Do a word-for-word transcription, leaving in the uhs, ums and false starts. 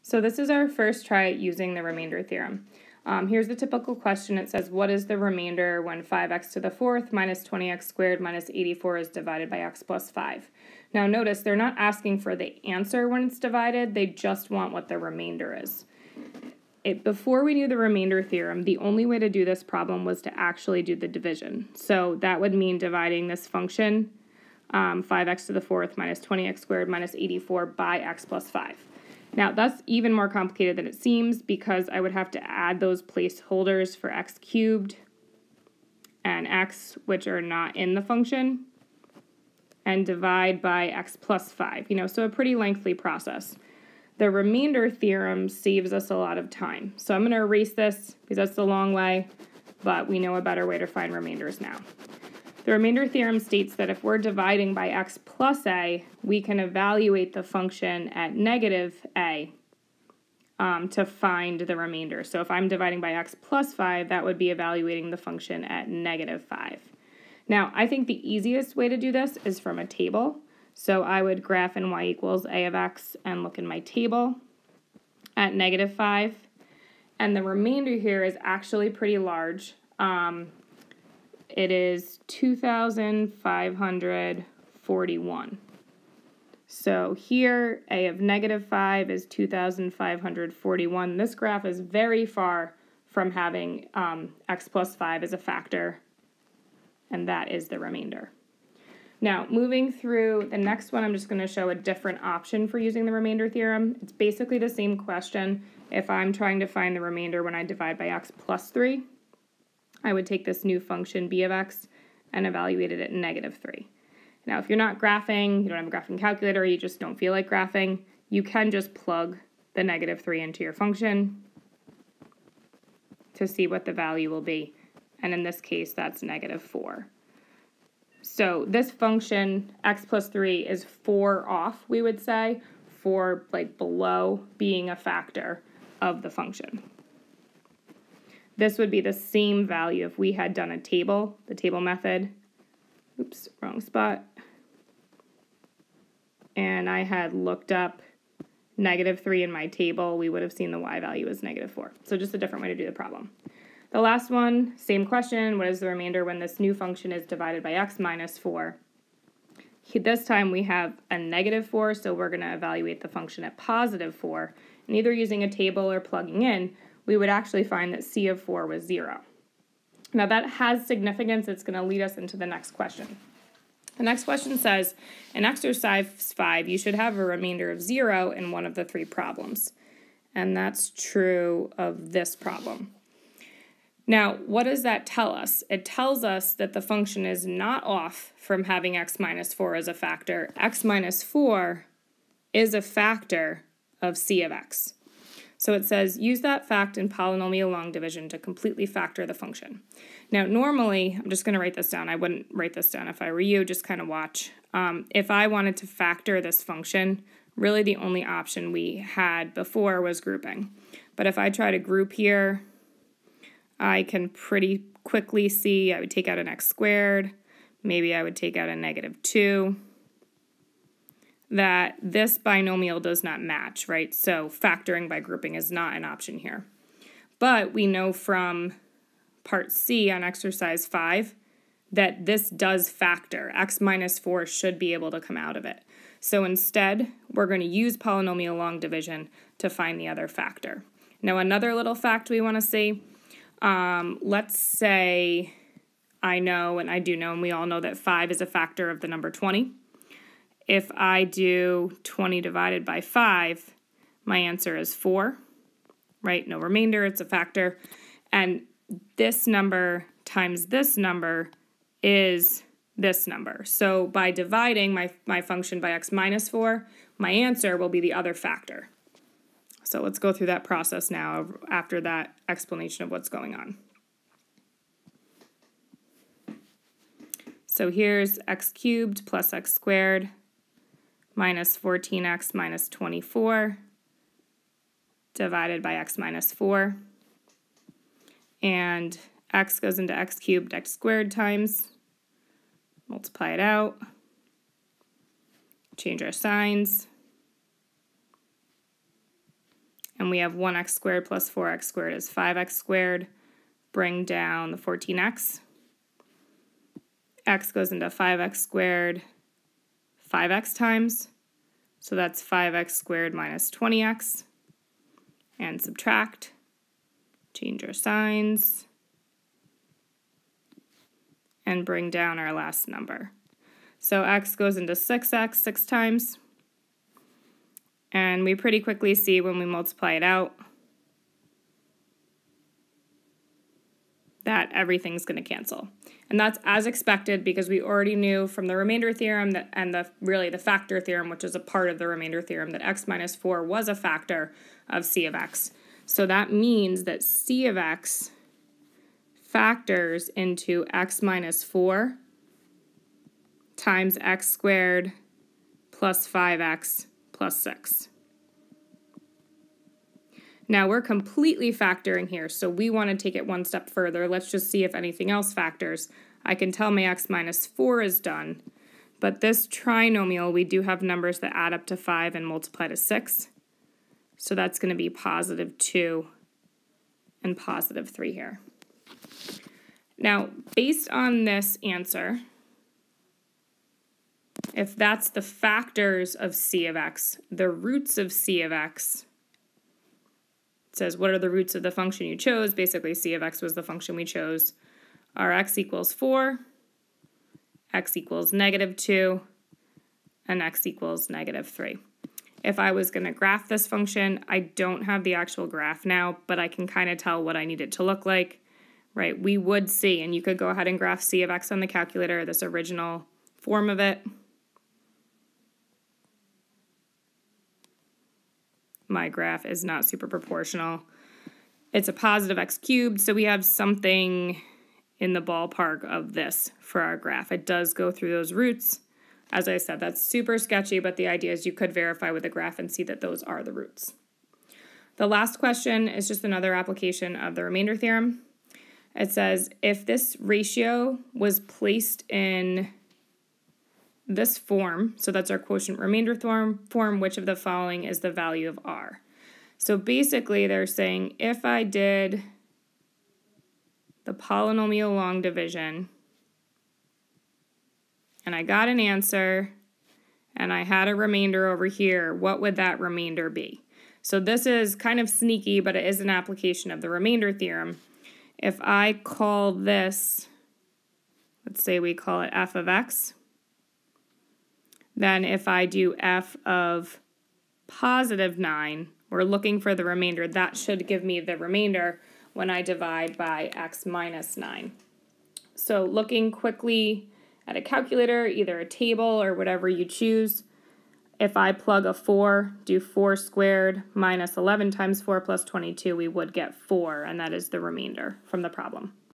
So this is our first try at using the remainder theorem. Um, here's the typical question. It says, what is the remainder when five x to the fourth minus twenty x squared minus eighty-four is divided by x plus five? Now notice they're not asking for the answer when it's divided, they just want what the remainder is. It, before we knew the remainder theorem, the only way to do this problem was to actually do the division. So that would mean dividing this function, um, five x to the fourth minus twenty x squared minus eighty-four by x plus five. Now, that's even more complicated than it seems because I would have to add those placeholders for x cubed and x, which are not in the function, and divide by x plus five, you know, so a pretty lengthy process. The remainder theorem saves us a lot of time. So I'm going to erase this because that's the long way, but we know a better way to find remainders now. The remainder theorem states that if we're dividing by x plus a, we can evaluate the function at negative a um, to find the remainder. So if I'm dividing by x plus five, that would be evaluating the function at negative five. Now, I think the easiest way to do this is from a table. So I would graph in y equals a of x and look in my table at negative five. And the remainder here is actually pretty large. Um, It is two thousand five hundred forty-one. So here, a of negative five is two thousand five hundred forty-one. This graph is very far from having um, x plus five as a factor, and that is the remainder. Now, moving through the next one, I'm just going to show a different option for using the remainder theorem. It's basically the same question. If I'm trying to find the remainder when I divide by x plus three, I would take this new function b of x and evaluate it at negative three. Now, if you're not graphing, you don't have a graphing calculator, you just don't feel like graphing, you can just plug the negative three into your function to see what the value will be. And in this case, that's negative four. So this function, x plus three, is four off, we would say, four like below being a factor of the function. This would be the same value if we had done a table, the table method. Oops, wrong spot. And I had looked up negative three in my table, we would have seen the y value as negative four. So just a different way to do the problem. The last one, same question, what is the remainder when this new function is divided by x minus four? This time we have a negative four, so we're going to evaluate the function at positive four. And either using a table or plugging in, we would actually find that c of four was zero. Now that has significance. It's going to lead us into the next question. The next question says, in exercise five, you should have a remainder of zero in one of the three problems. And that's true of this problem. Now, what does that tell us? It tells us that the function is not off from having x minus four as a factor. X minus four is a factor of c of x. So it says, use that fact in polynomial long division to completely factor the function. Now, normally, I'm just going to write this down. I wouldn't write this down if I were you, just kind of watch. Um, if I wanted to factor this function, really the only option we had before was grouping. But if I try to group here, I can pretty quickly see I would take out an x squared, maybe I would take out a negative two, that this binomial does not match, right? So factoring by grouping is not an option here. But we know from part C on exercise five that this does factor. X minus four should be able to come out of it. So instead, we're going to use polynomial long division to find the other factor. Now another little fact we want to see, um, let's say I know, and I do know, and we all know that five is a factor of the number twenty. If I do twenty divided by five, my answer is four, right? No remainder, it's a factor. And this number times this number is this number. So by dividing my, my function by x minus four, my answer will be the other factor. So let's go through that process now after that explanation of what's going on. So here's x cubed plus x squared minus fourteen x minus twenty-four divided by x minus four. And x goes into x cubed, x squared times. Multiply it out. Change our signs. and we have one x squared plus four x squared is five x squared. Bring down the fourteen x. X goes into five x squared five x times. So that's five x squared minus twenty x. And subtract. Change our signs. And bring down our last number. So x goes into six x six times. And we pretty quickly see when we multiply it out that everything's going to cancel. And that's as expected because we already knew from the remainder theorem that, and the really the factor theorem, which is a part of the remainder theorem, that x minus four was a factor of c of x. So that means that c of x factors into x minus four times x squared plus five x plus six. Now we're completely factoring here, so we want to take it one step further. Let's just see if anything else factors. I can tell my x minus four is done, but this trinomial, we do have numbers that add up to five and multiply to six. So that's going to be positive two and positive three here. Now, based on this answer, if that's the factors of c of x, the roots of c of x, it says what are the roots of the function you chose? Basically, c of x was the function we chose. Our x equals four, x equals negative two, and x equals negative three. If I was going to graph this function, I don't have the actual graph now, but I can kind of tell what I need it to look like, right? We would see, and you could go ahead and graph c of x on the calculator, this original form of it. My graph is not super proportional. It's a positive x cubed, so we have something in the ballpark of this for our graph. It does go through those roots. As I said, that's super sketchy, but the idea is you could verify with the graph and see that those are the roots. The last question is just another application of the remainder theorem. It says, if this ratio was placed in this form, so that's our quotient remainder form, form, which of the following is the value of r? So basically they're saying if I did the polynomial long division and I got an answer and I had a remainder over here, what would that remainder be? So this is kind of sneaky, but it is an application of the remainder theorem. If I call this, let's say we call it f of x, then if I do f of positive nine, we're looking for the remainder. That should give me the remainder when I divide by x minus nine. So looking quickly at a calculator, either a table or whatever you choose, if I plug a four, do four squared minus eleven times four plus twenty-two, we would get four, and that is the remainder from the problem.